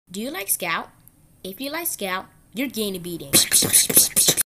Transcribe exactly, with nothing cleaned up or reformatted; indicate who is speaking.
Speaker 1: Do you like Scout? If you like Scout, you're going to beat him.